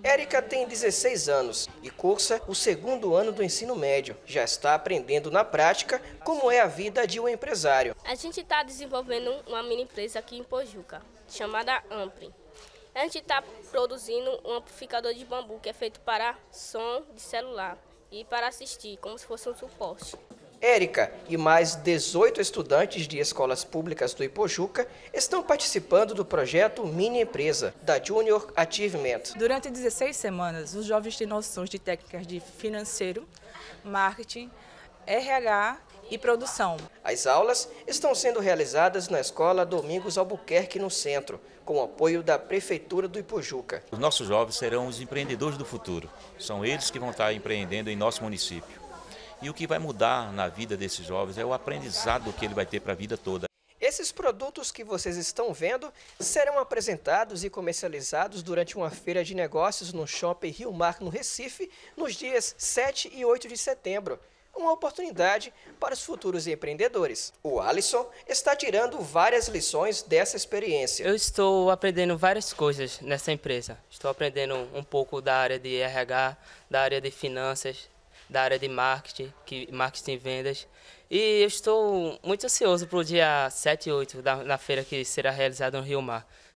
Érica tem 16 anos e cursa o segundo ano do ensino médio. Já está aprendendo na prática como é a vida de um empresário. A gente está desenvolvendo uma mini empresa aqui em Pojuca, chamada Ampli. A gente está produzindo um amplificador de bambu que é feito para som de celular e para assistir, como se fosse um suporte. Érica e mais 18 estudantes de escolas públicas do Ipojuca estão participando do projeto Mini Empresa, da Junior Achievement. Durante 16 semanas, os jovens têm noções de técnicas de financeiro, marketing, RH e produção. As aulas estão sendo realizadas na Escola Domingos Albuquerque, no centro, com o apoio da Prefeitura do Ipojuca. Os nossos jovens serão os empreendedores do futuro. São eles que vão estar empreendendo em nosso município. E o que vai mudar na vida desses jovens é o aprendizado que ele vai ter para a vida toda. Esses produtos que vocês estão vendo serão apresentados e comercializados durante uma feira de negócios no Shopping Rio Mar, no Recife, nos dias 7 e 8 de setembro. Uma oportunidade para os futuros empreendedores. O Alisson está tirando várias lições dessa experiência. Eu estou aprendendo várias coisas nessa empresa. Estou aprendendo um pouco da área de RH, da área de finanças, da área de marketing e vendas. E eu estou muito ansioso para o dia 7 e 8 na feira que será realizada no Rio Mar.